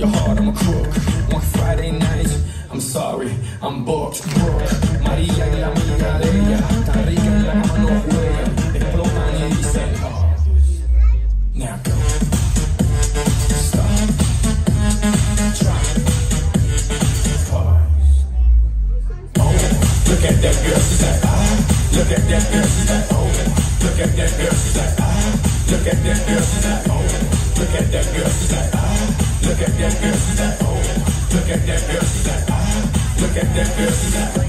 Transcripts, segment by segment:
your heart, I'm a crook. One Friday night, I'm sorry, I'm booked. María y la amiga de ella, tan rica en la cama no juegan, explotan y dicen, oh. Now go. Stop. Try. Pause. Oh, look at that girl, she's like, ah. Look at that girl, she's like, oh. Look at that girl, she's like, ah. Look at that girl, she's like, oh. Look at that girl, she's like, ah. Look at that girl, she's like, oh. Look at that girl, she's like, ah. Look at that girl, she's like.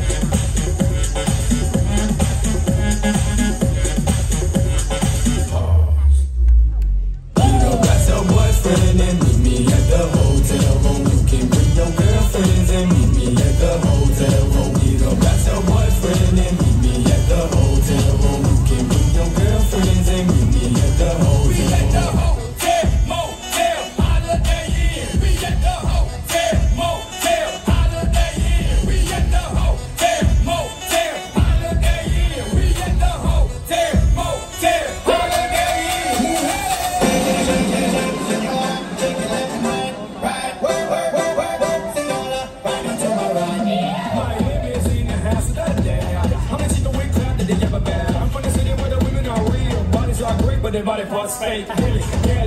You don't got your boyfriend and meet me at the hotel room. You can bring your girlfriends and meet me at the hotel room. You don't got your boyfriend and meet me at the hotel room. You can bring your girlfriends and meet me at the hotel room. We at the hotel, motel, holiday inn. We at the hotel, motel, holiday inn. We at the hotel, motel, holiday inn. We at the hotel, motel, holiday inn. Miami's in the house of the day. I'm gonna see the wing clap that they ever bad. I'm from the city where the women are real. Bodies are great, but their body parts fake. Yeah,